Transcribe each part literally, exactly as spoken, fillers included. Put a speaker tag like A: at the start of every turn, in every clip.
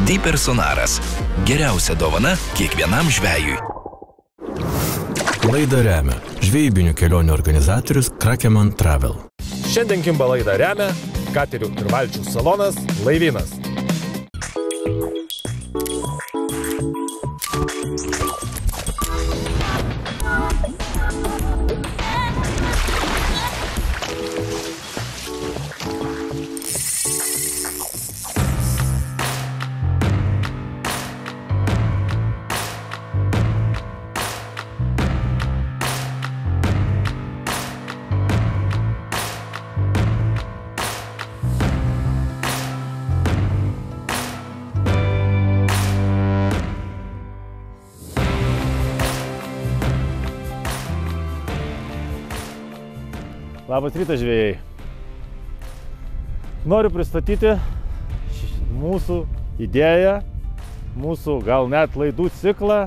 A: Deeper Sonaras. Geriausia dovana kiekvienam žvejui.
B: Laidą remia žvejybinių kelionių organizatorius Krakeman Travel.
C: Šiandien Kimba laidą remia katerių ir valčių salonas Laivynas.
D: Labas rytas, žvejai. Noriu pristatyti mūsų idėją, mūsų gal net laidų ciklą,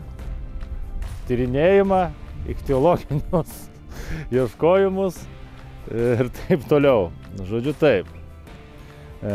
D: tyrinėjimą, ichtiologinius ieškojimus ir taip toliau. Žodžiu taip. E,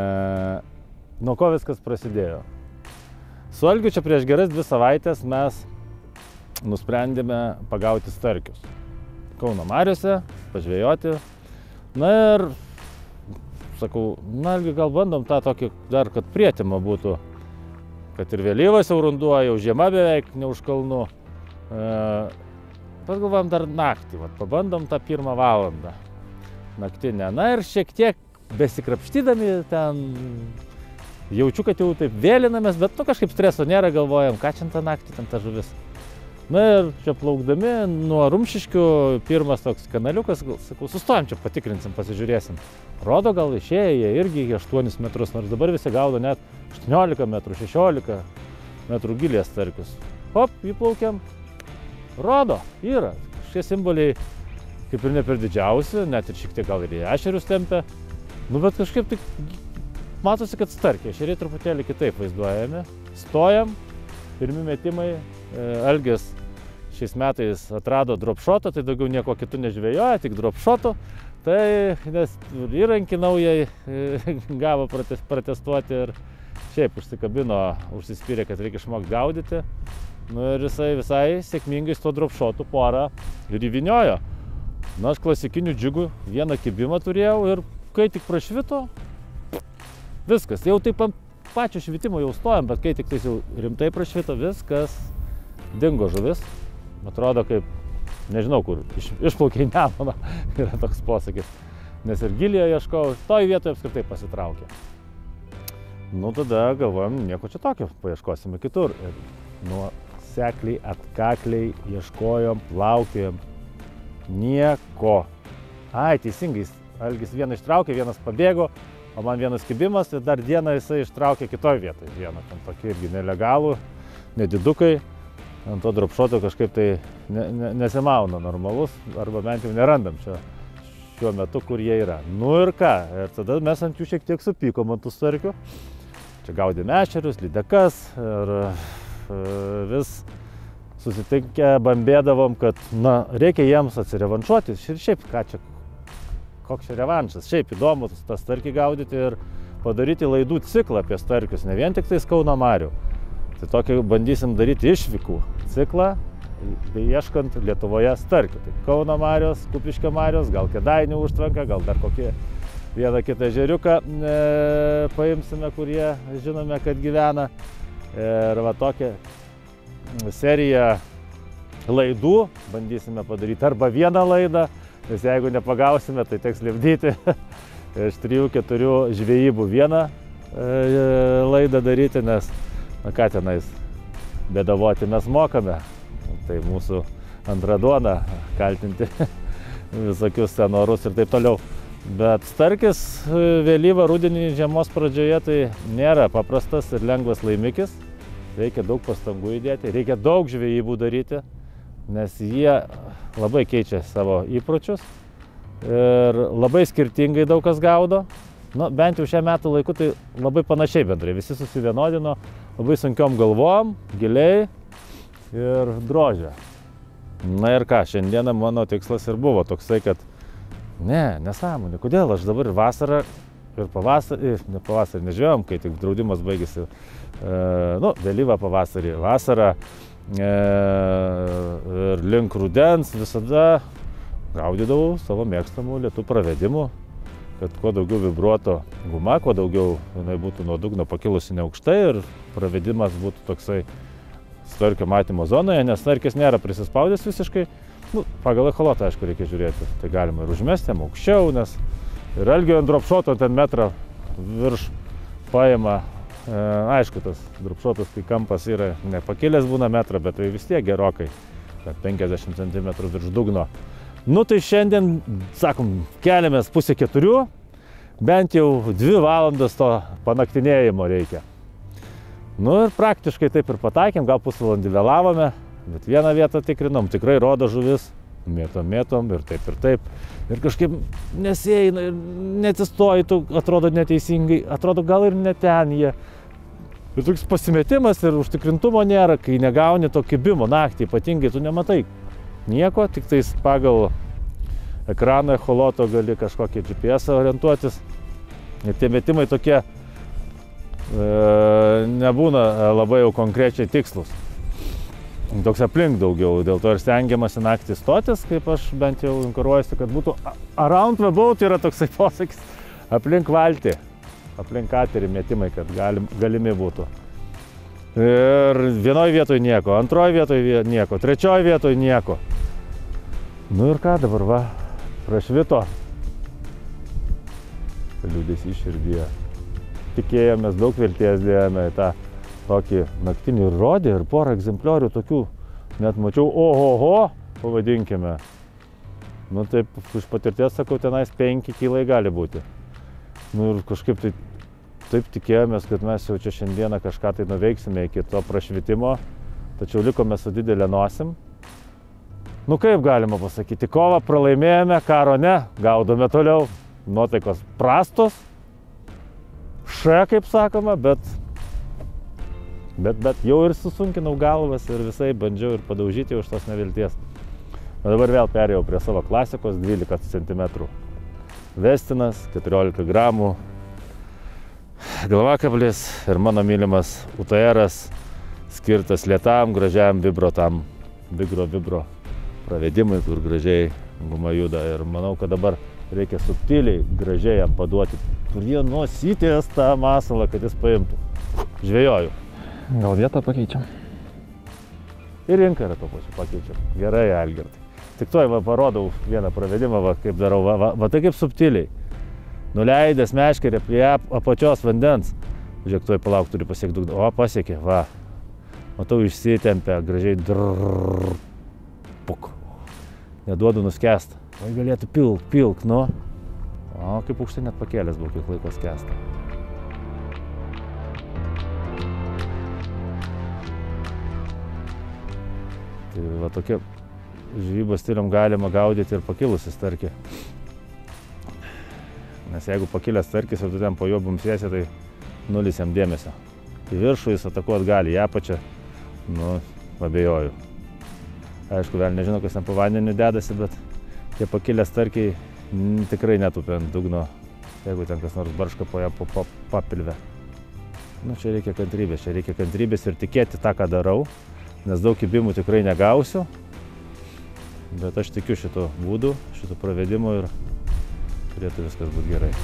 D: nuo ko viskas prasidėjo? Su Algiu čia prieš geras dvi savaitės mes nusprendėme pagauti starkius Kauno mariose, pažvejoti. Na ir sakau, na Algi, gal bandom tą tokį dar, kad prietimą būtų, kad ir vėlyvas jau runduo, jau žiema beveik ne už kalnų. E, bet galvojam dar naktį, vat, pabandom tą pirmą valandą naktinę. Na ir šiek tiek besikrapštydami ten, jaučiu, kad jau taip vėlinamės, bet nu kažkaip streso nėra, galvojam, ką čia tą naktį ten ta žuvis. Na ir čia plaukdami nuo Rumšiškių, pirmas toks kanaliukas, sakau, sustojam čia, patikrinsim, pasižiūrėsim. Rodo, gal išėję jie irgi aštuonis metrus, nors dabar visi gaudo net aštuoniolika metrų, šešiolika metrų gilės starkius. Hop, įplaukiam. Rodo, yra. Šie simboliai kaip ir ne per didžiausi, net ir šiek tiek gal ir į ešerius tempia. Nu, bet kažkaip tik matosi, kad starkiai. Ešeriai truputėlį kitaip vaizduojami. Stojam, pirmi metimai. Algis šiais metais atrado dropshotą, tai daugiau nieko kitų nežvejoja, tik dropshotų. Tai nes įrankį naujai gavo pratestuoti ir šiaip užsikabino, užsispyrė, kad reikia išmokti gaudyti. Nu ir jisai visai sėkmingai su to dropshotų porą ir įviniojo. Na, aš klasikinių džigų vieną kibimą turėjau ir kai tik prašvito, viskas. Jau taip ant pačio švitimo jau stojam, bet kai tik tai jau rimtai prašvito, viskas. Dingo žuvis, atrodo kaip, nežinau kur, iš, išplaukė į Nemuną, yra toks posakis, nes ir gilėje ieškojau, toj vietoje apskritai pasitraukė. Nu tada galvojom, nieko čia tokio, paieškosime kitur. Ir nuosekliai, atkakliai ieškojom, plaukėjom, nieko. Ai, teisingai, Algis vieną ištraukė, vienas pabėgo, o man vienas kibimas ir dar dieną jisai ištraukė kitoj vietoj. Vieną, ten tokie irgi nelegalų, nedidukai. Ant to dropshoto kažkaip tai ne, ne, nesimauna normalus, arba bent jau nerandam čia šiuo metu, kur jie yra. Nu ir ką, ir tada mes ant jų šiek tiek supykom ant tų starkių. Čia gaudėm ešerius, lydekas ir e, vis susitinkę bambėdavom, kad na, reikia jiems atsirevanšuoti. Ir šiaip, ką čia, koks čia revanšas, šiaip įdomu tą starkį gaudyti ir padaryti laidų ciklą apie starkius, ne vien tik tais Kauno marių. Tai tokį bandysim daryti išvykų ciklą, ieškant Lietuvoje starkių. Tai Kauno marios, Kupiškio marios, gal Kėdainių užtvanka, gal dar kokį vieną kitą ežeriuką e, paimsime, kurie žinome, kad gyvena. Ir va tokią seriją laidų bandysime padaryti arba vieną laidą, nes jeigu nepagausime, tai teks lipdyti iš trijų keturių žvejybų vieną e, laidą daryti, nes na ką tenais, bėdavoti mes mokame, tai mūsų antra duona kaltinti visokius senorus ir taip toliau. Bet starkis vėlyvą rudenį žiemos pradžioje tai nėra paprastas ir lengvas laimikis. Reikia daug pastangų įdėti, reikia daug žvejybų daryti, nes jie labai keičia savo įpročius ir labai skirtingai daug kas gaudo. Nu, bent jau šią metų laiku tai labai panašiai bendrai, visi susivienodino, labai sunkiom galvom, giliai ir drožė. Na ir ką, šiandieną mano tikslas ir buvo toksai, kad ne, nesąmonė, kodėl aš dabar vasarą ir pavasarį, ne pavasarį nežvėjom, kai tik draudimas baigėsi, e, nu, vėlyvą pavasarį, vasarą e, ir link rudens visada gaudydavau savo mėgstamų lietų pravedimų, kad kuo daugiau vibruoto guma, kuo daugiau jinai būtų nuo dugno pakilusi neaukštai ir pravedimas būtų toksai starkio matymo zonoje, nes starkis nėra prisispaudęs visiškai. Nu, pagal echolotą, aišku, reikia žiūrėti. Tai galima ir užmesti jam aukščiau, nes ir algio ant dropshoto ten metrą virš paima. E, aišku, tas dropshotas, kai kampas yra nepakilęs būna metrą, bet tai vis tiek gerokai, kad penkiasdešimt centimetrų virš dugno. Nu tai šiandien, sakom, keliamės pusę keturių, bent jau dvi valandas to panaktinėjimo reikia. Nu ir praktiškai taip ir pataikėm, gal pusvalandį vėlavome, bet vieną vietą tikrinom, tikrai rodo žuvis, mėtom, mėtom ir taip ir taip. Ir kažkaip nesieina, neatsistoji, tu atrodo neteisingai, atrodo gal ir ne ten jie. Ir toks pasimetimas ir užtikrintumo nėra, kai negauni to kibimo naktį, ypatingai tu nematai nieko, tik tais pagal ekraną echoloto gali kažkokį G P S orientuotis. Ir tie metimai tokie e, nebūna labai jau konkrečiai tikslus. Toks aplink daugiau, dėl to ir stengiamasi naktį stotis, kaip aš bent jau inkuruojuosi, kad būtų around the boat yra toksai posakis, aplink valtį, aplink katerį metimai, kad galim, galimi būtų. Ir vienoje vietoje nieko, antroje vietoje nieko, trečioje vietoje nieko. Nu ir ką dabar, va, prašvito. Liūdesys širdyje. Tikėjomės, daug vilties dėjome į tą tokį naktinį rodį ir porą egzempliorių tokių net mačiau, ohoho, pavadinkime. Nu taip, iš patirties sakau, tenais penki kilai gali būti. Nu ir kažkaip tai taip tikėjomės, kad mes jau čia šiandieną kažką tai nuveiksime iki to prašvitimo, tačiau likome su didelė nosim. Nu kaip galima pasakyti, kovą pralaimėjome, karo ne, gaudome toliau, nuotaikos prastos, še, kaip sakoma, bet Bet, bet jau ir susunkinau galvas ir visai bandžiau ir padaužyti už tos nevilties. O dabar vėl perėjau prie savo klasikos dvylika centimetrų. Vestinas, keturiolika gramų, galvakablis ir mano mylimas U T R-as, skirtas lėtam, gražiam vibro tam, vibro vibro pravedimui, kur gražiai guma juda. Ir manau, kad dabar reikia subtiliai, gražiai jam paduoti prie nosytės tą masalą, kad jis paimtų. Žvejoju.
E: Gal vietą pakeičiam?
D: Ir inkarą to pačiu pakeičiam. Gerai, Algirdai. Tik toj va, parodau vieną pravedimą, va, kaip darau. Va, va, va tai kaip subtiliai. Nuleidęs meškerę prie apačios vandens. Žiūrėk, toj palauk, turi pasiekti dugną. O, pasiekė, va. Matau, išsitempia, gražiai drrrr. Puk. Neduodu nuskęst. O, galėtų pilk, pilk, nu. O, kaip aukštai net pakėlęs buvo, kiek laiko skęsta. Tai va tokia žvejybos stilium galima gaudyti ir pakilusi starkį. Nes jeigu pakilęs starkis ir tu ten po juo bumsiesi, tai nulis jam dėmesio. Į viršų jis atakuot gali, į apačią, nu, abejoju. Aišku, vėl nežinau, kas ten po vandeniu dedasi, bet tie pakilęs starkiai m, tikrai netupia ant dugno, jeigu ten kas nors barška po ją po, po papilvę. Nu, čia reikia kantrybės, čia reikia kantrybės ir tikėti tą, ką darau. Nes daug kibimų tikrai negausiu, bet aš tikiu šito būdu, šito pravedimu ir turėtų viskas būti gerai.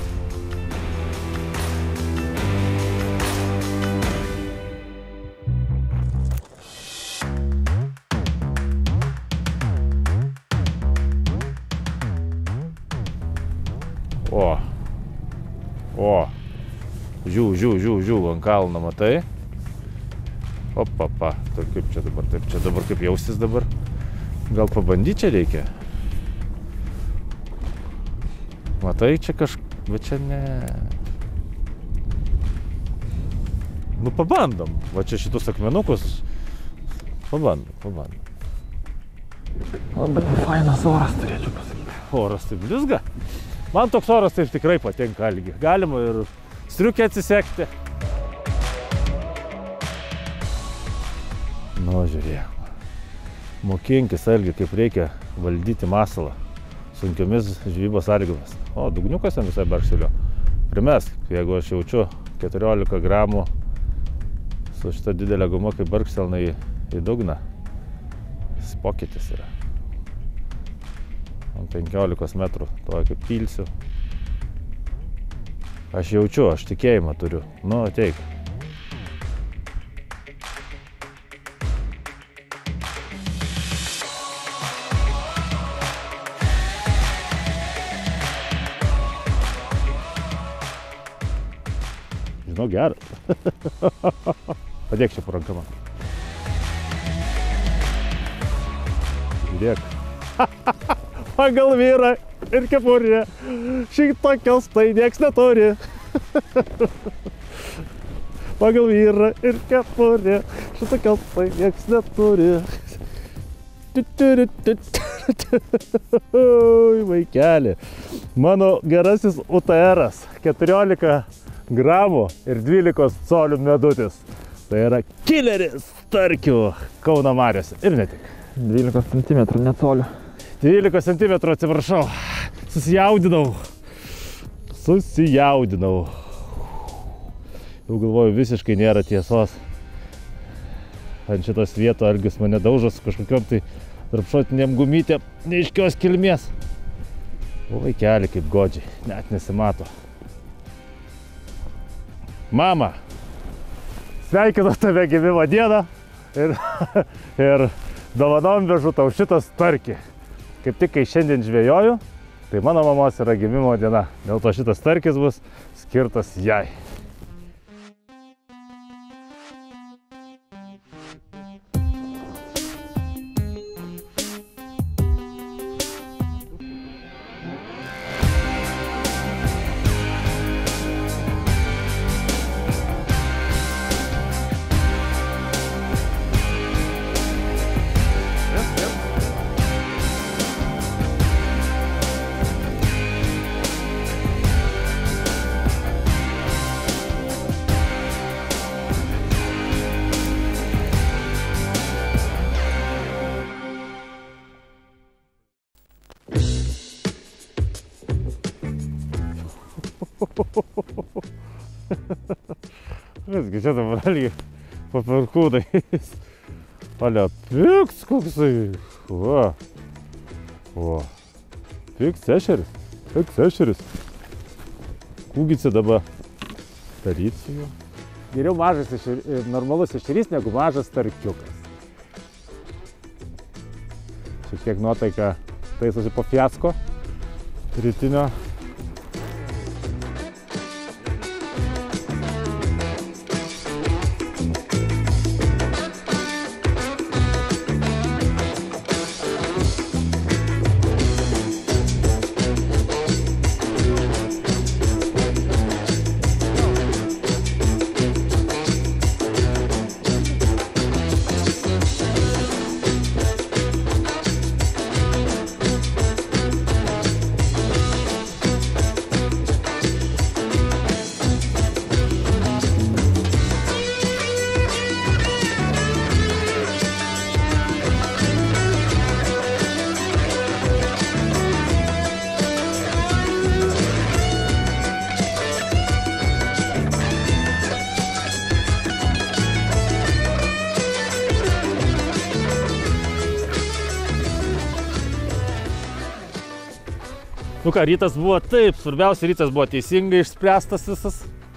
D: O, o, žiū, žiū, žiū, žiū, ant kalno matai. Opapa, tai kaip čia dabar, taip čia dabar kaip jaustis dabar. Gal pabandyti čia reikia? Matai, čia kažkaip, bet čia ne... Nu pabandom, va čia šitus akmenukus. Pabandom, pabandom.
E: Labai fainas oras, turėčiau pasakyti.
D: Oras taip blizga. Man toks oras taip tikrai patinka, Algi. Galima ir striukę atsisekti. Nu, žiūrėk. Mokinkis, Algi, kaip reikia valdyti masalą sunkiomis žvejybos sąlygomis. O, dugniukas ten visai barkštelio. primesk, jeigu aš jaučiu keturiolika gramų su šita didelė guma, kaip barkštelna į, į dugną, jis pokytis yra. Ant penkiolikos metrų, to kaip pilsiu. Aš jaučiu, aš tikėjimą turiu. Nu, ateik. Žinau, geras. Padėk čia po rankamą. Žiūrėk. Pagal vyrą ir kepurė. Šitokios tai nieks neturi. Pagal vyrą ir kepurė. Šitokios tai nieks neturi. Oi, vaikeli. Mano gerasis U T R-as. keturiolika gramų ir dvylikos colių medutis. Tai yra kileris starkių Kauno mariose. Ir ne tik.
E: dvylikos centimetrų, ne colių.
D: dvylikos centimetrų, atsiprašau. Susijaudinau. Susijaudinau. Jau galvoju, visiškai nėra tiesos. Ant šitos vietos Algis mane daužo su kažkokiom tai tarpšotinėm gumytėm neaiškios kilmės. O vaikeli kaip godžiai, net nesimato. Mama, sveikinu tave gimimo dieną ir, ir dovanom vežu tau šitą starkį. Kaip tik kai šiandien žvejoju, tai mano mamos yra gimimo diena. Dėl to šitas starkis bus skirtas jai. Visgi čia dabar algi po perkūdais. Alia, piks koksai. Va. Va. Piks ešeris. Piks ešeris. Kūgice dabar daryt su juo. Geriau mažas ešeris, normalus ešerys negu mažas starkiukas. Šiek tiek nuotaika taisosi po fiasko rytinio. Nu ką, rytas buvo taip, svarbiausia rytas buvo teisingai išspręstas visas.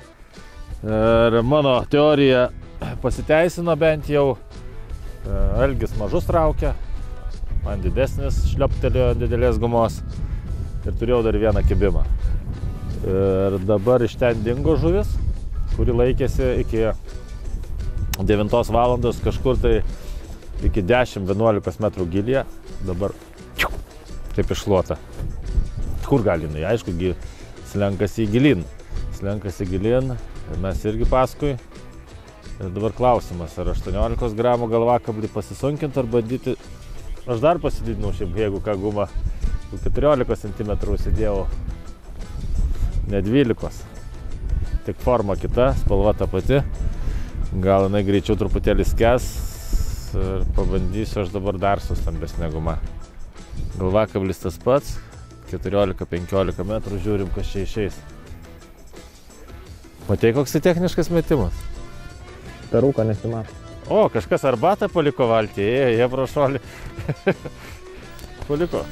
D: Ir mano teorija pasiteisino bent jau. Algis mažus traukia, man didesnis šlioptelėjo didelės gumos ir turėjau dar vieną kibimą. Ir dabar iš ten dingo žuvis, kuri laikėsi iki devintos valandos kažkur tai iki dešimt vienuolikos metrų gilyje. Dabar taip iššluota. Kur gali jinai? Aišku, slenkasi į gilin. Slenkasi gilin ir mes irgi paskui. Ir dabar klausimas, ar aštuoniolikos gramų galvakablį pasisunkinti ar bandyti. Aš dar pasididinau šiaip, jeigu ką gumą. keturiolikos centimetrų įsidėjau. Ne dvylikos. Tik forma kita, spalva ta pati. Gal jinai greičiau truputėlį skęs. Ir pabandysiu aš dabar dar su stambesnė guma. Galvakablis tas pats. keturiolika penkiolika metrų, žiūrim, kas čia išeis. Matei, koks tai techniškas metimas?
E: Per rūką nesimato.
D: O, kažkas arbatą paliko valtį, jie, jie pro šalį. Paliko.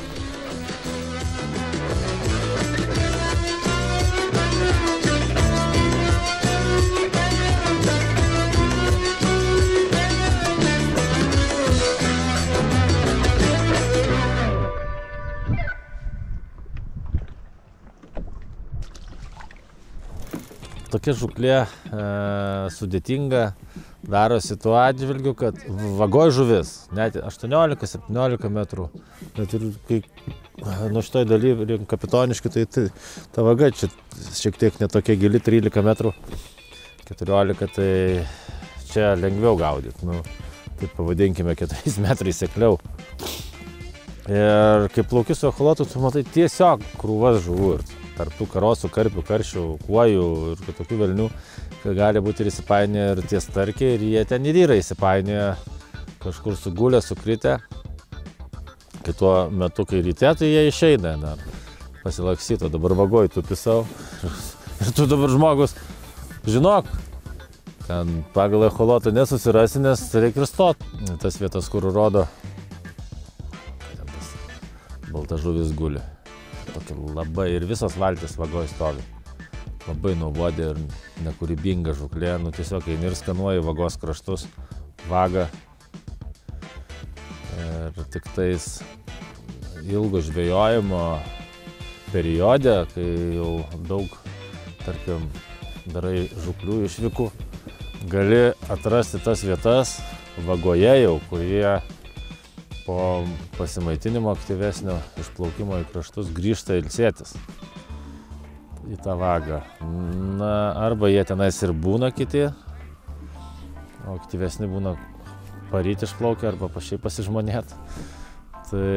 D: Tokia žuklė e, sudėtinga darosi tuo atžvilgiu, kad vagoj žuvis, net aštuoniolika septyniolika metrų, net ir kai nuo šitoj daly kapitoniški, tai, tai ta vaga čia šiek tiek netokia gili, trylika metrų, keturiolika, tai čia lengviau gaudyti, nu, taip pavadinkime, keturiais metrais sekliau. Ir kai plauki su echolotu, tu matai tiesiog krūvas žuvų ir tarp tų karosų, karpių, karšių, kuojų ir kitokių velnių, kai gali būti ir įsipainioję ir tie starkiai, ir jie ten ir yra įsipainioję, kažkur sugulę, sukritę. Kai tuo metu, kai ryte, tai jie išeina dar pasilaksyto, dabar vagoj tupi savo. Ir tu dabar žmogus, žinok, ten pagal echolotą nesusirasi, nes reikia ir stot. Tas vietas, kur rodo, ten tas balta žuvis guli. Tokia labai ir visos valtis vagoj stovi. Labai nuobodi ir nekūrybinga žuklė. Nu, tiesiog eini ir skanuoji vagos kraštus, vagą. Ir tik tais ilgo žvejojimo periode, kai jau daug, tarkim, darai žuklių išvykų, gali atrasti tas vietas vagoje jau, kurie po pasimaitinimo aktyvesnio išplaukimo į kraštus grįžta ilsėtis į tą vagą. Na, arba jie tenais ir būna kiti, o aktyvesni būna paryti išplaukę arba pašiai pasižmonėt. Tai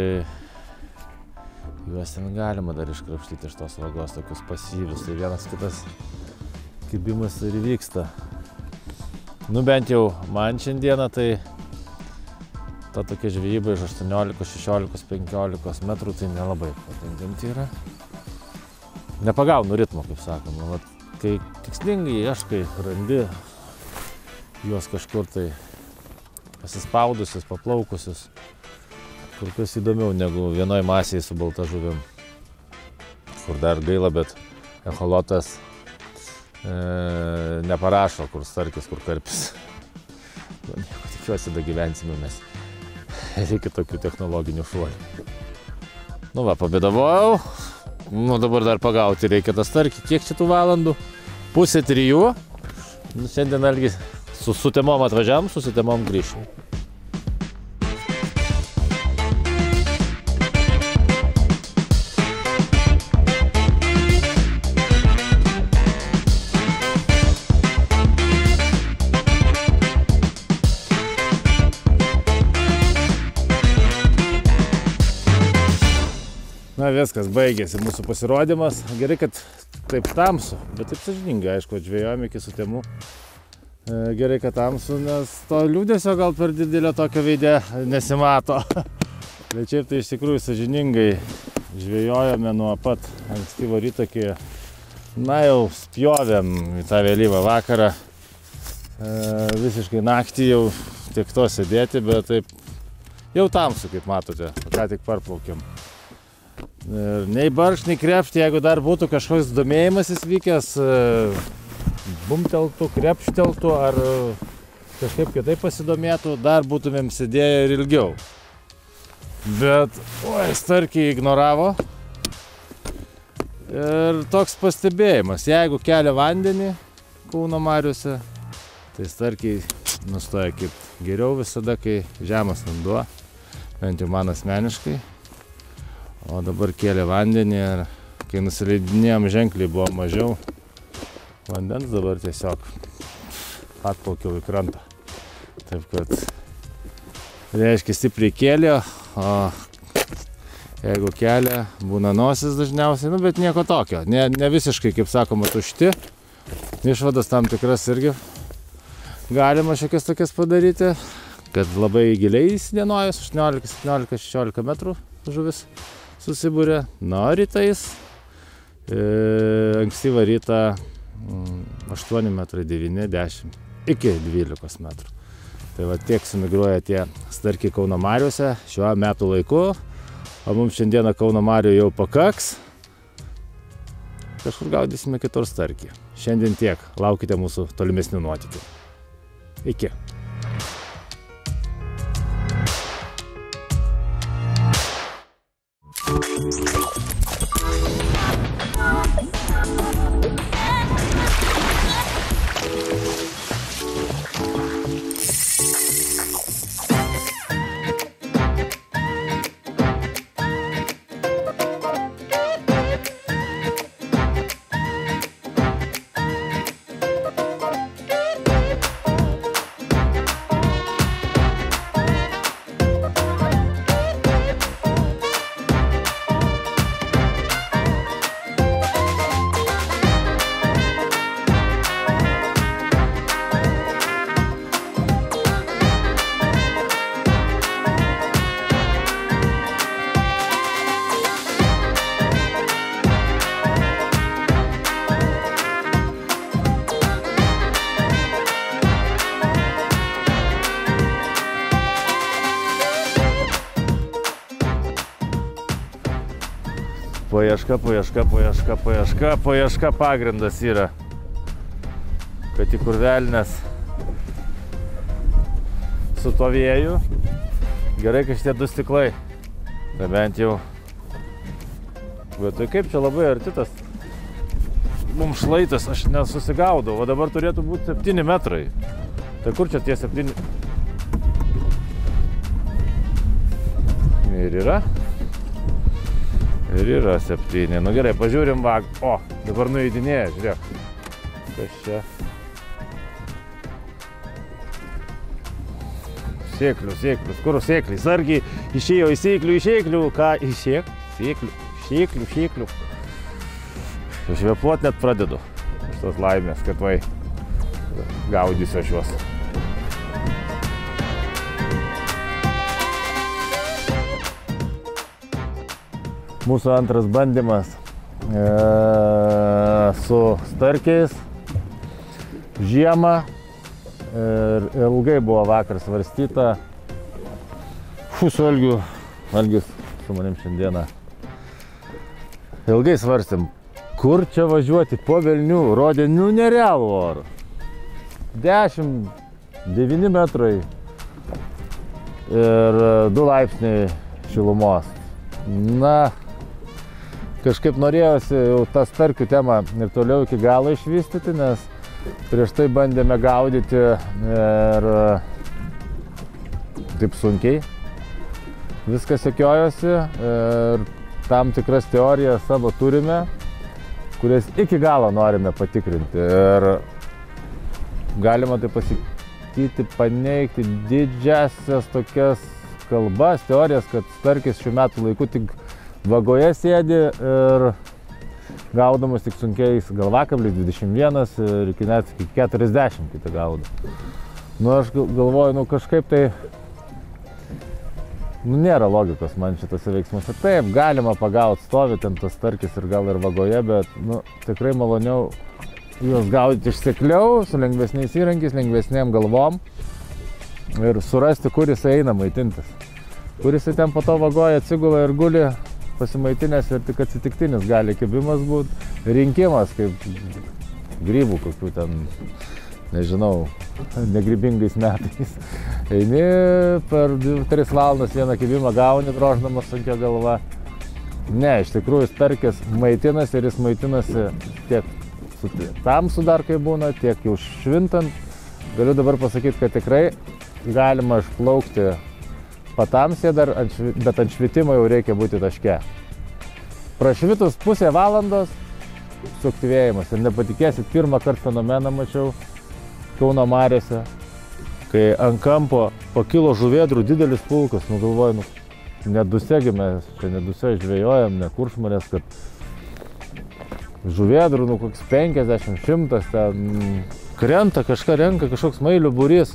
D: juos ten galima dar iškrapštyti iš tos vagos, tokius pasyvius. Tai vienas kitas kibimas ir vyksta. Nu, bent jau man šiandieną tai ta tokia žvejyba iš aštuoniolikos, šešiolikos, penkiolikos metrų, tai nelabai patinkanti yra. Nepagaunu ritmo, kaip sakoma. Vat, kai tikslingai ieškai, randi juos kažkur tai pasispaudusius, paplaukusius, kur kas įdomiau negu vienoj masėje su balta žuvim. Kur dar gaila, bet echolotas e, neparašo, kur starkis, kur karpis. Nieko tikiuosi, da gyvensime mes. Reikia tokių technologinių šuolių. Nu va, pabėdavau. Nu dabar dar pagauti reikia tą starkį. Kiek čia tų valandų? Pusė trijų. Nu, šiandien algi su sutemom atvažiavam, su sutemom grįšim. Na viskas, baigėsi mūsų pasirodymas. Gerai, kad taip tamsu, bet taip sąžiningai, aišku, žvejojom iki sutemų. Gerai, kad tamsu, nes to liūdesio gal per didelio tokio veide nesimato. Bet šiaip tai iš tikrųjų sąžiningai žvejojome nuo pat ankstyvo ryto iki, na jau spjovėm į tą vėlyvą vakarą. Visiškai naktį jau tiek to sėdėti, bet taip jau tamsu, kaip matote, ką tik parplaukėm. Ir nei barš, nei krepšti, jeigu dar būtų kažkoks domėjimasis vykęs, bumteltų, krepšteltų ar kažkaip kitaip pasidomėtų, dar būtumėm sėdėję ir ilgiau. Bet, oi, starkiai ignoravo. Ir toks pastebėjimas, jeigu kelia vandenį Kauno mariose, tai starkiai nustoja kibti. Geriau visada, kai žemas vanduo, bent jau man asmeniškai. O dabar kėlė vandenį ir kai nusileidinėjom ženkliai buvo mažiau vandens, dabar tiesiog atplaukiau į krantą. Taip kad reiškia stipriai kėlė, o jeigu kelia, būna nosis dažniausiai, nu bet nieko tokio. Ne, ne visiškai, kaip sakoma, tušti. Išvadas tam tikras irgi galima šiokias tokias padaryti, kad labai giliai įsidienojus, aštuoniolika, septyniolika, šešiolika metrų žuvis susibūrė. Na, rytais, e, ankstyvą rytą aštuoni metrai, devyni, dešimt, iki dvylikos metrų. Tai va tiek sumigruoja tie starkiai Kauno mariuose šiuo metų laiku, o mums šiandieną Kauno marių jau pakaks. Kažkur gaudysime kitur starkį. Šiandien tiek. Laukite mūsų tolimesnių nuotykių. Iki. Paieška, paieška, paieška, paieška, paieška pagrindas yra, kad į kur velnes su to vėju. Gerai, kad šitie du stiklai. Tai bent jau. Bet tai kaip čia labai arti tas mums šlaitas, aš nesusigaudau, o dabar turėtų būti septyni metrai. Tai kur čia tie septyni? Ir yra. Ir yra septyni. Nu gerai, pažiūrim vag. O, dabar nueidinėja, žiūrėk. Kas čia? Sėklių, sėklius. Kur sėkliai? Sargiai išėjo į sėklių, į sėklių. Ką? Į sėk? Sėklių, sėklių, sėklių. Švepuot net pradedu. Iš tos laimės, kad vai gaudysiu aš juos. Mūsų antras bandymas e, su starkiais žiemą ir ilgai buvo vakar svarstyta. Fu, su Algiu, Algis su manim šiandieną. Ilgai svarstėm, kur čia važiuoti po velnių, rodė nu nerealų orą. dešimt, devyni metrai ir du laipsniai šilumos. Na, kažkaip norėjosi jau tą starkių temą ir toliau iki galo išvystyti, nes prieš tai bandėme gaudyti ir taip sunkiai. Viskas sekiojosi ir tam tikras teorijas savo turime, kurias iki galo norime patikrinti. Ir galima tai pasakyti, paneigti didžiasias tokias kalbas, teorijas, kad starkis šių metų laiku tik vagoje sėdi ir gaudamas tik sunkiais galvakabliais dvidešimt vienas ir iki net iki keturiasdešimt kitą gaudo. Nu, aš galvoju, nu kažkaip tai nu, nėra logikos man šitose veiksmuose. Taip, galima pagauti, stovi ten tas starkis ir gal ir vagoje, bet nu, tikrai maloniau juos gaudyti išsekliau, su lengvesniais įrankiais, lengvesnėm galvom ir surasti, kur jis eina maitintis. Kur jis ten po to vagoje atsigula ir guli pasimaitinęs ir tik atsitiktinis gali kibimas būti. Rinkimas, kaip grybų kokių ten, nežinau, negrybingais metais. Eini per dvi tris valandas vieną kibimą gauni, droždamas sunkia galva. Ne, iš tikrųjų starkis maitinasi ir jis maitinasi tiek su tamsu dar kai būna, tiek jau švintant. Galiu dabar pasakyti, kad tikrai galima išplaukti patamsė dar, bet ant švitimo jau reikia būti taške. Prašvitus pusę valandos suaktyvėjimas. Ir nepatikėsit, pirmą kartą fenomeną mačiau Kauno mariose, kai ant kampo pakilo žuvėdrų didelis pulkas. Nu galvoju, nu, nedusegi mes čia neduse žvejojam, ne kuršmarės, kad žuvėdrų, nu koks penkiasdešimt, šimtas ten krenta, kažką renka, kažkoks mailių būrys.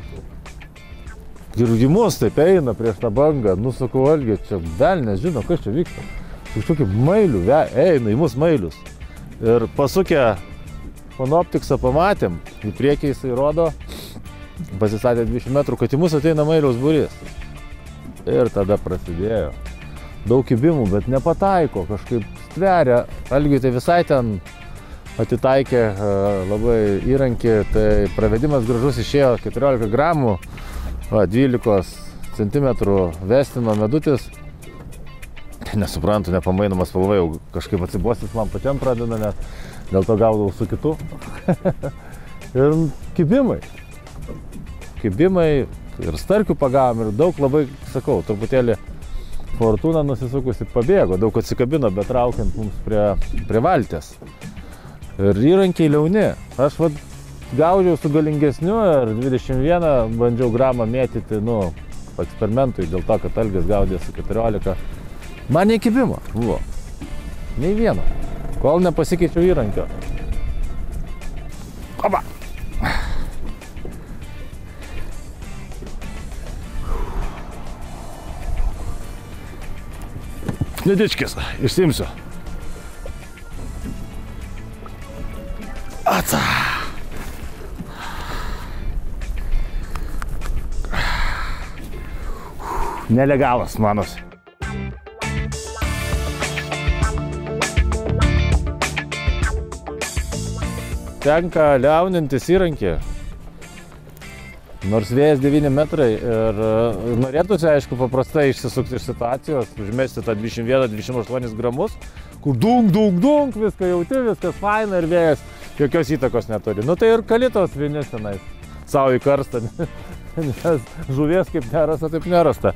D: Girgimus taip eina prieš tą bangą, nu sakau, Algi, čia velnės žino, kas čia vyksta. Kažkokį mailių eina į mus mailius. Ir pasukę Panoptiksą pamatėm, į priekį jisai rodo, pasistatė dvidešimt metrų, kad į mūsų ateina mailiaus būrys. Ir tada prasidėjo. Daug kibimų, bet nepataiko, kažkaip stveria. Algiui tai visai ten atitaikė labai įrankį, tai pravedimas gražus išėjo keturiolika gramų, dvylikos centimetrų vestino medutis. Nesuprantu, nepamainomas spalva, jau kažkaip atsibosis man pačiam pradeda, nes dėl to gaudavau su kitu. Ir kibimai. Kibimai ir starkių pagavom ir daug labai, sakau, truputėlį fortūna nusisukusi pabėgo, daug atsikabino, bet traukiant mums prie, prie valties. Ir įrankiai liauni. Aš vat gaudžiau su galingesniu ir dvidešimt vieną bandžiau gramą mėtyti, nu, eksperimentui, dėl to, kad Algis gaudė su keturiolika. Man nei kibimo buvo. Nei vieno. Kol nepasikeičiau įrankio. Oba! Nedičkis, išsimsiu. Atsa. Nelegalas manos. Tenka liaunintis įrankį. Nors vėjas devyni metrai ir norėtųsi, aišku, paprastai išsisukti iš situacijos, užmesti tą dvidešimt vieną dvidešimt aštuonis gramus, kur dunk, dunk, dunk, viską jauti, viskas faina ir vėjas jokios įtakos neturi. Nu tai ir kalitos vienis tenais savo į karstą, nes žuvies kaip nerasta, taip nerasta.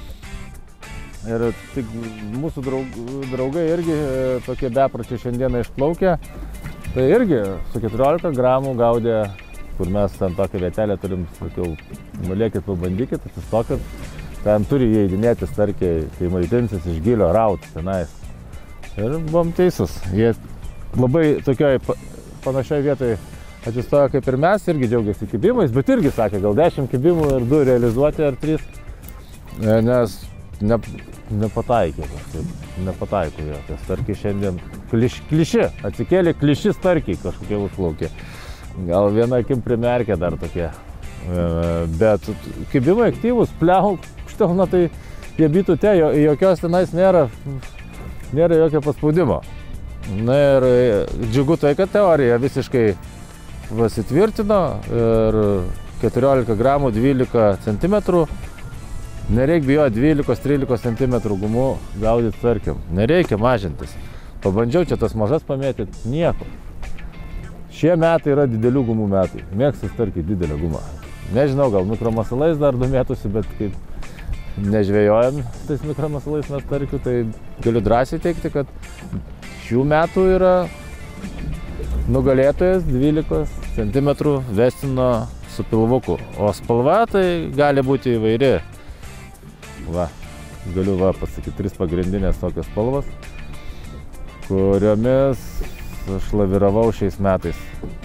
D: Ir tik mūsų draugai irgi tokie bepračiai šiandieną išplaukė, tai irgi su keturiolika gramų gaudė, kur mes ten tokią vietelę turim, sakiau, nulėkit, pabandykit, atsistokit, ten turi įeidinėti starkiai, kai maitinsis iš gilio raut tenais. Ir buvom teisus, jie labai tokioj panašioj vietoj atsistojo kaip ir mes, irgi džiaugiasi kibimais, bet irgi sakė, gal dešimt kibimų ir du realizuoti ar trys, nes ne, nepataikė kažkaip, nepataiko jo, tie starkiai šiandien kliš, kliši, atsikėlė kliši starkiai kažkokie užplaukė. Gal viena akim primerkė dar tokie, bet kibimai aktyvus, pliau, štelna, tai jie bitute, jokios tenais nėra, nėra jokio paspaudimo. Na ir džiugu tai, kad teorija visiškai pasitvirtino ir keturiolika gramų, dvylika centimetrų, nereikia bijoti dvylikos trylikos centimetrų gumų gaudyti starkiam, nereikia mažintis. Pabandžiau čia tas mažas pamėtyti, nieko. Šie metai yra didelių gumų metai. Mėgstu starkiai didelę gumą. Nežinau, gal mikromasalais dar domėtųsi, bet kaip nežvejojam tais mikromasalais mes starkių, tai galiu drąsiai teikti, kad šių metų yra nugalėtojas dvylikos centimetrų vestino su pilvuku. O spalva tai gali būti įvairi. Va, galiu va pasakyti, tris pagrindinės tokios spalvos, kuriomis aš laviravau šiais metais.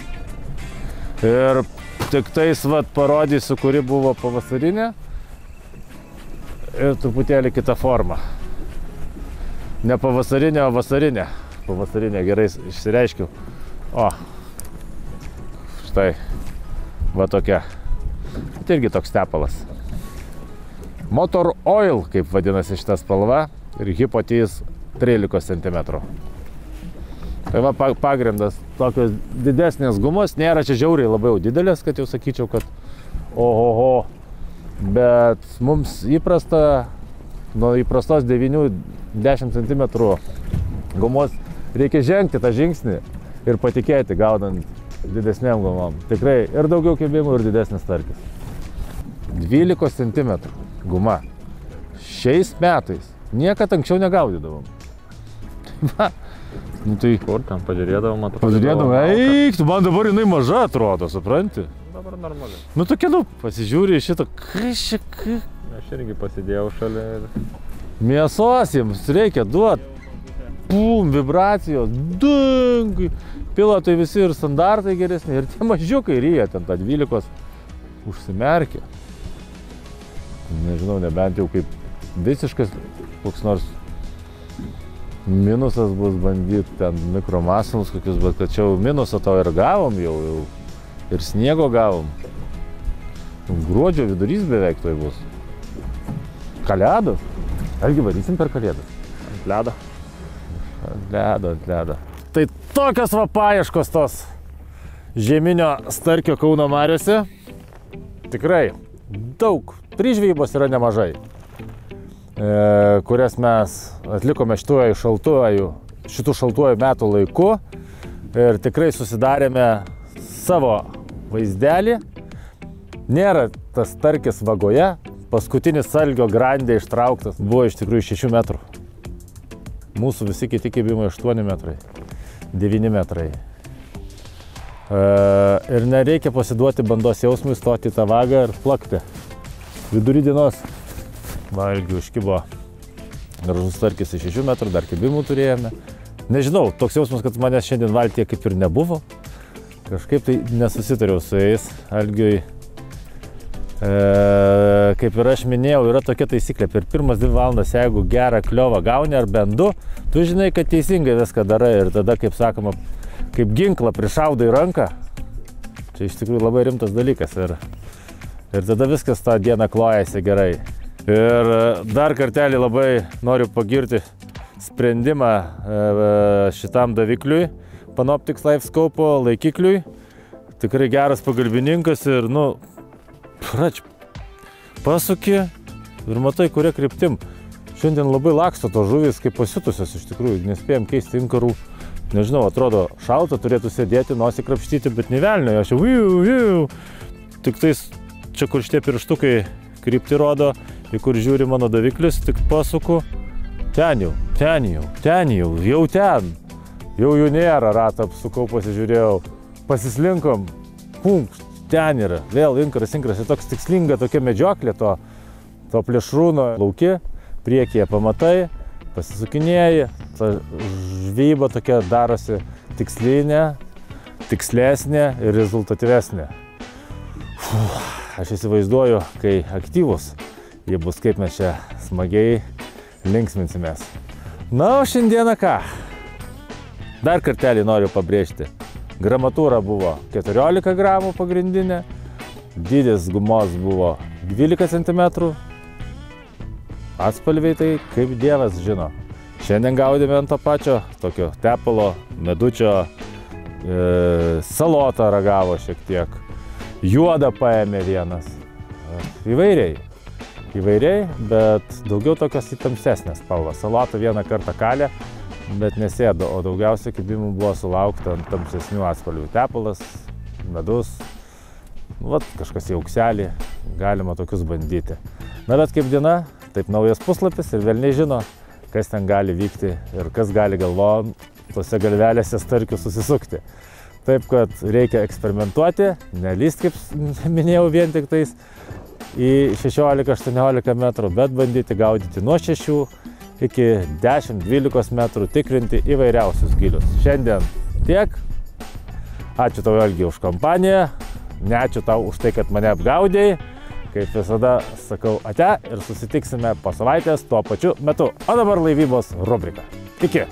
D: Ir tik tais vat parodysiu, kuri buvo pavasarinė ir truputėlį kita forma. Ne pavasarinė, o vasarinė. Pavasarinė, gerai išsireiškiau. O, štai, va tokia. Tai irgi toks tepalas. Motor Oil, kaip vadinasi šita spalva, ir Hypotease trylikos centimetrų. Tai va pagrindas, tokios didesnės gumos, nėra čia žiauriai labai didelės, kad jau sakyčiau, kad ohoho, bet mums įprasta, nuo įprastos devynių dešimt centimetrų gumos reikia žengti tą žingsnį ir patikėti, gaudant didesnėm gumom. Tikrai ir daugiau kibimų, ir didesnis starkis. dvylikos centimetrų guma. Šiais metais niekad anksčiau negaudydavom. Va. Nu tai...
E: Kur ten pažiūrėdavom, atrodo.
D: Pažiūrėdavom, eik, tu man dabar jinai maža atrodo, supranti?
E: Dabar normaliai.
D: Nu tokia, nu, pasižiūri į šitą, kas čia, kas...
E: Aš irgi pasidėjau šalia ir...
D: Mėsos jiems reikia duoti. Pum, vibracijos, dung. Pilotai visi ir standartai geresni, ir tie mažiukai ryja ten tą dvylikos užsimerkia. Nežinau, nebent jau kaip visiškas koks nors Minusas bus bandyti ten mikromasalus kokius, bet kad čia jau minusą to ir gavom jau, jau. Ir sniego gavom. Gruodžio vidurys beveik tai bus. Kalėdų. Argi varysim per kalėdas?
E: Ant ledo.
D: Ant ledo, ant ledo. Tai tokios va paieškos tos žieminio starkio Kauno mariose. Tikrai daug. Trys žvejybos yra nemažai. E, kurias mes atlikome šituoju šaltuoju, šitų šaltuoju metų laiku ir tikrai susidarėme savo vaizdelį. Nėra tas starkis vagoje, paskutinis salgio grandė ištrauktas buvo iš tikrųjų šešių metrų. Mūsų visi kiti kibimai aštuoni metrai, devyni metrai. E, ir nereikia pasiduoti bandos jausmui, stoti į tą vagą ir plakti. Vidury dienos valgių užkibo gražus starkis iš šešių metrų, dar kibimų turėjome. Nežinau, toks jausmas, kad manęs šiandien valtyje kaip ir nebuvo. Kažkaip tai nesusitariau su jais. Algiui, e, kaip ir aš minėjau, yra tokia taisyklė. Per pirmas dvi valandas, jeigu gerą kliovą gauni ar bent du, tu žinai, kad teisingai viską darai ir tada, kaip sakoma, kaip ginklą prišaudai ranką. Čia iš tikrųjų labai rimtas dalykas ir, ir tada viskas tą dieną klojasi gerai. Ir dar kartelį labai noriu pagirti sprendimą šitam davikliui, Panoptix LifeScope laikikliui. Tikrai geras pagalbininkas ir, nu, prač, pasuki ir matai, kuria kryptim. Šiandien labai laksto to žuvys kaip pasiutusios iš tikrųjų, nespėjom keisti inkarų. Nežinau, atrodo šalta, turėtų sėdėti, nosį krapštyti, bet nevelnio, aš jau, viu, viu. Tik tais čia, kur šitie pirštukai kryptį rodo, į kur žiūri mano daviklis, tik pasuku, ten jau, ten jau, ten jau, jau ten, jau jų nėra, ratą apsukau, pasižiūrėjau, pasislinkom, pum, ten yra, vėl inkaras, inkaras, ir toks tikslinga tokia medžioklė to, to plėšrūno lauki, priekyje pamatai, pasisukinėji, ta žvejyba tokia darosi tikslinė, tikslesnė ir rezultatyvesnė. Uf, aš įsivaizduoju, kai aktyvus jie bus, kaip mes čia smagiai linksminsimės. Na, o šiandieną ką? Dar kartelį noriu pabrėžti. Gramatūra buvo keturiolika gramų pagrindinė, dydis gumos buvo dvylika centimetrų, atspalviai tai kaip dievas žino. Šiandien gaudėme ant to pačio, tokio tepalo, medučio, e, salotą ragavo šiek tiek, juodą paėmė vienas, įvairiai. Įvairiai, bet daugiau tokios įtamsesnės spalvos. Salotą vieną kartą kalė, bet nesėdo, o daugiausiai kibimų buvo sulaukta ant tamsesnių atspalvių. Tepalas, medus, vat kažkas į aukselį, galima tokius bandyti. Na bet kaip diena, taip naujas puslapis ir velniai žino, kas ten gali vykti ir kas gali galvon tose galvelėse starkių susisukti. Taip, kad reikia eksperimentuoti, nelyst, kaip minėjau, vien tik tais į šešiolika aštuoniolika metrų, bet bandyti gaudyti nuo šešių iki dešimt dvylikos metrų, tikrinti įvairiausius gilius. Šiandien tiek. Ačiū tau, Algi, už kompaniją. Ne ačiū tau už tai, kad mane apgaudėjai. Kaip visada sakau ate ir susitiksime po savaitės tuo pačiu metu. O dabar laivybos rubrika. Iki!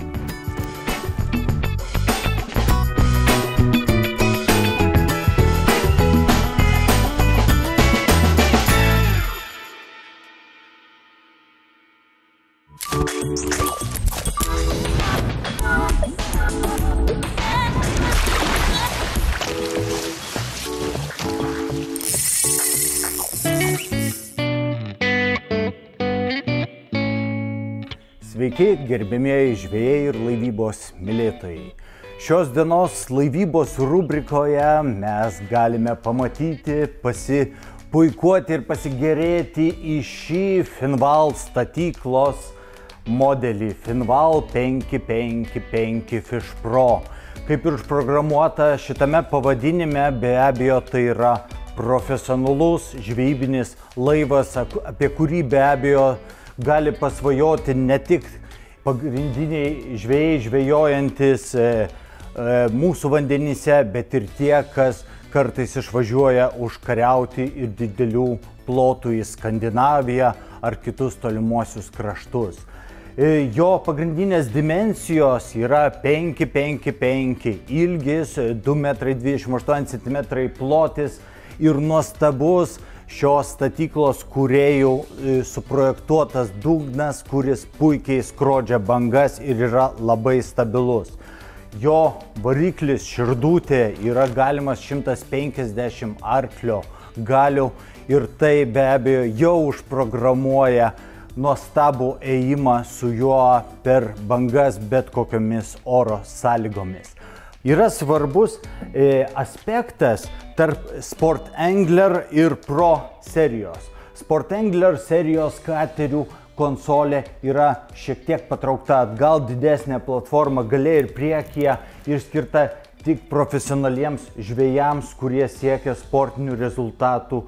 F: Sveiki, gerbėmieji žvejai ir laivybos mylėtojai. Šios dienos laivybos rubrikoje mes galime pamatyti, pasipuikuoti ir pasigėrėti į šį Finval statyklos modelį Finval penki penki penki Fish Pro. Kaip ir užprogramuota šitame pavadinime, be abejo tai yra profesionalus žvejybinis laivas, apie kurį be abejo gali pasvajoti ne tik pagrindiniai žvejai žvejojantis e, e, mūsų vandenyse, bet ir tie, kas kartais išvažiuoja užkariauti ir didelių plotų į Skandinaviją ar kitus tolimuosius kraštus. Jo pagrindinės dimensijos yra penki penki penki, ilgis du metrai dvidešimt aštuoni centimetrai, plotis ir nuostabus šios statyklos kūrėjų suprojektuotas dugnas, kuris puikiai skrodžia bangas ir yra labai stabilus. Jo variklis širdutė yra galimas šimtas penkiasdešimt arklio galių ir tai be abejo jau užprogramuoja nuostabų ėjimą su juo per bangas bet kokiomis oro sąlygomis. Yra svarbus e, aspektas tarp Sport Angler ir Pro serijos. Sport Angler serijos katerių konsolė yra šiek tiek patraukta atgal, didesnė platforma gale ir priekyje ir skirta tik profesionaliems žvejams, kurie siekia sportinių rezultatų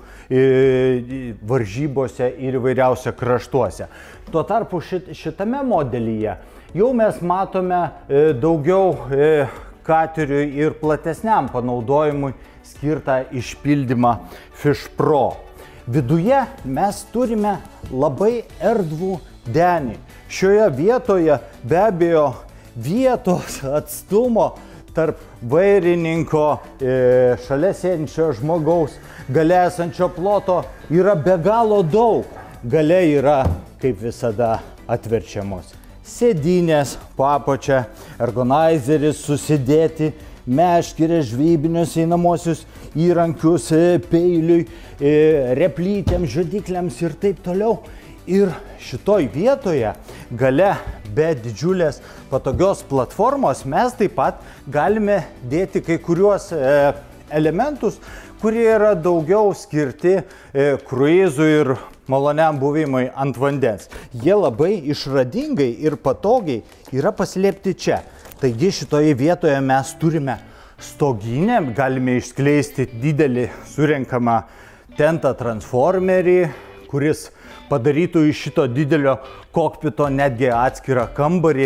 F: e, varžybose ir įvairiausiose kraštuose. Tuo tarpu šit, šitame modelyje jau mes matome e, daugiau e, kateriui ir platesniam panaudojimui skirtą išpildymą Fish Pro. Viduje mes turime labai erdvų denį. Šioje vietoje be abejo vietos atstumo tarp vairininko, e, šalia sėdinčio žmogaus, gale esančio ploto yra be galo daug. Gale yra, kaip visada, atverčiamos sėdynės po apačia, ergonaizeris susidėti, meškerės, žvejybinius einamosius įrankius, peiliui, replytėms, žudikliams ir taip toliau. Ir šitoj vietoje gale be didžiulės patogios platformos mes taip pat galime dėti kai kuriuos elementus, kurie yra daugiau skirti kruizui ir maloniam buvimui ant vandens. Jie labai išradingai ir patogiai yra paslėpti čia. Taigi šitoje vietoje mes turime stoginę, galime išskleisti didelį surenkamą tentą transformerį, kuris padarytų iš šito didelio kokpito netgi atskirą kambarį,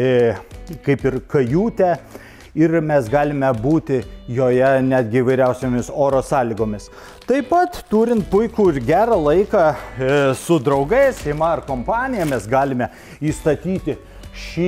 F: kaip ir kajutę. Ir mes galime būti joje netgi įvairiausiamis oro sąlygomis. Taip pat, turint puikų ir gerą laiką e, su draugais, šeima ar kompanija, mes galime įstatyti šį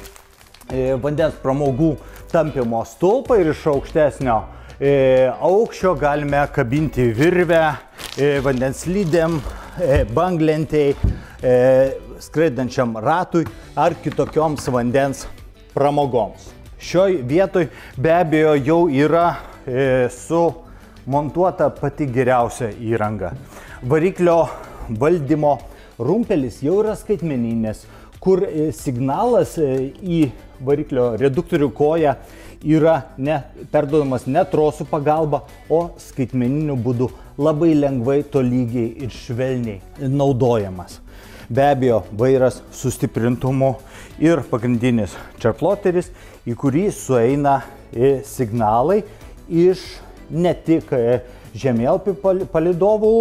F: e, vandens pramogų tampymo stulpą ir iš aukštesnio e, aukščio galime kabinti virvę e, vandens slidėm, e, banglentei, e, skraidančiam ratui ar kitokioms vandens pramogoms. Šioj vietoj be abejo jau yra e, sumontuota pati geriausia įranga. Variklio valdymo rumpelis jau yra skaitmeninės, kur e, signalas e, į variklio reduktorių koją yra ne, perduodamas ne trosų pagalba, o skaitmeniniu būdu labai lengvai, tolygiai ir švelniai naudojamas. Be abejo, vairas su stiprintumu ir pagrindinis čarploteris, į kurį sueina signalai iš ne tik žemėlapių palydovų,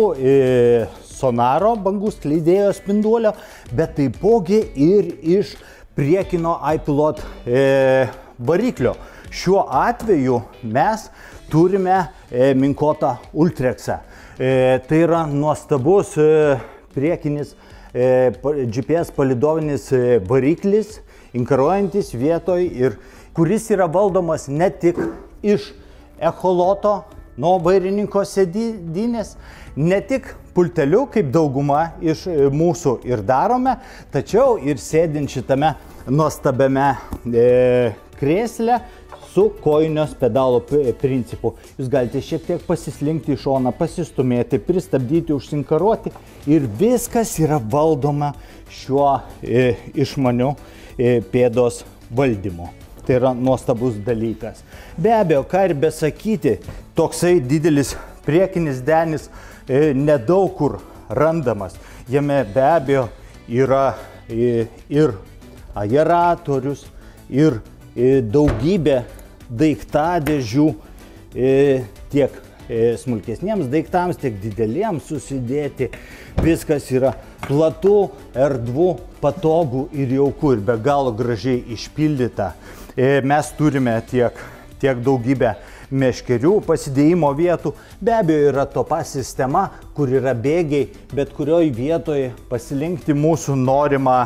F: sonaro bangų skleidėjo spinduolio, bet taipogi ir iš priekinio iPilot variklio. Šiuo atveju mes turime Minkota Ultrexą. Tai yra nuostabus priekinis G P S palidovinis variklis, inkaruojantis vietoj ir kuris yra valdomas ne tik iš echoloto nuo vairininko sėdynės, ne tik pulteliu, kaip dauguma iš mūsų ir darome, tačiau ir sėdint šitame nuostabiame e, krėsle su kojinės pedalo principu. Jūs galite šiek tiek pasislinkti į šoną, pasistumėti, pristabdyti, užsinkaruoti ir viskas yra valdoma šiuo e, išmaniu e, pėdos valdymu. Tai yra nuostabus dalykas. Be abejo, ką ir besakyti, toksai didelis priekinis denis e, nedaug kur randamas. Jame be abejo yra e, ir aeratorius, ir e, daugybė daiktadėžių e, tiek e, smulkesniems daiktams, tiek dideliems susidėti. Viskas yra platu, erdvu, patogu ir jauku ir be galo gražiai išpildyta. E, mes turime tiek, tiek daugybę meškerių pasidėjimo vietų. Be abejo yra topa sistema, kur yra bėgiai, bet kurioj vietoje pasilinkti mūsų norimą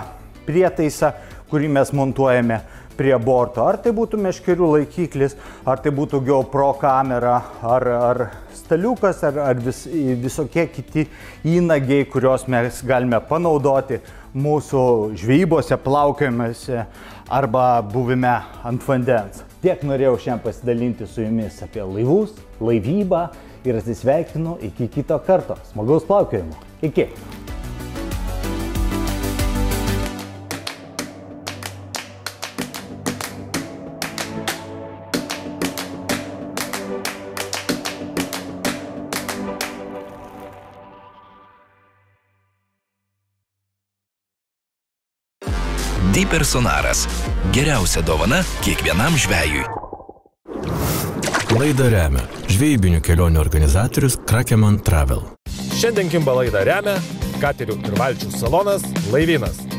F: prietaisą, kurį mes montuojame prie borto. Ar tai būtų meškerių laikiklis, ar tai būtų GoPro kamera, ar, ar staliukas, ar, ar vis, visokie kiti įnagiai, kuriuos mes galime panaudoti mūsų žvejybose, plaukiojimuose arba buvime ant vandens. Tiek norėjau šiandien pasidalinti su jumis apie laivus, laivybą ir atsisveikinu iki kito karto. Smagaus plaukiojimo. Iki.
A: Di-Personaras. Geriausia dovana kiekvienam žvejui.
B: Laidą remia žvejybinių kelionių organizatorius Krakeman Travel.
C: Šiandien Kimba laidą remia katerių ir valčių salonas Laivynas.